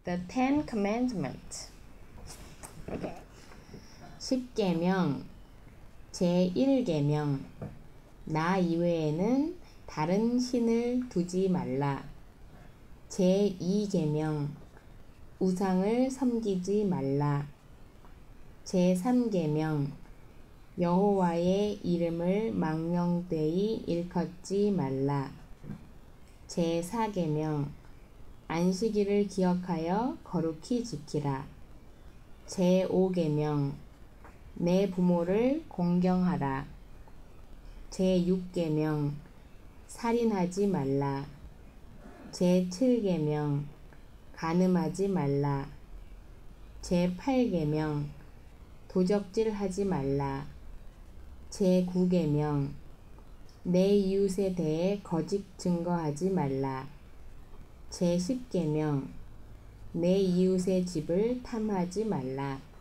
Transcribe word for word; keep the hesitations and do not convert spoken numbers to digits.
The Ten Commandments. 십계명 제일 계명 나 이외에는 다른 신을 두지 말라. 제이 계명 우상을 섬기지 말라. 제삼 계명 여호와의 이름을 망령되이 일컫지 말라. 제사 계명 안식일을 기억하여 거룩히 지키라. 제오 계명 내 부모를 공경하라. 제육 계명 살인하지 말라. 제칠 계명 간음하지 말라. 제팔 계명 도적질하지 말라. 제구 계명 내 이웃에 대해 거짓 증거하지 말라. 제십 계명 내 이웃의 집을 탐하지 말라.